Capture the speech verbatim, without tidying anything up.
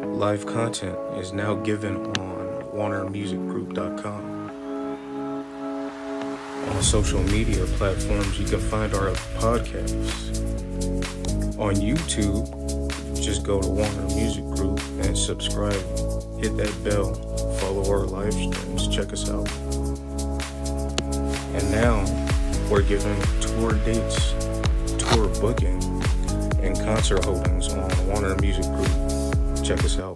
Live content is now given on warner music group dot com. On social media platforms, you can find our podcasts. On YouTube, just go to Warner Music Group and subscribe. Hit that bell, follow our live streams, check us out. And now, we're giving tour dates, tour booking, and concert holdings on Warner Music Group. Check us out.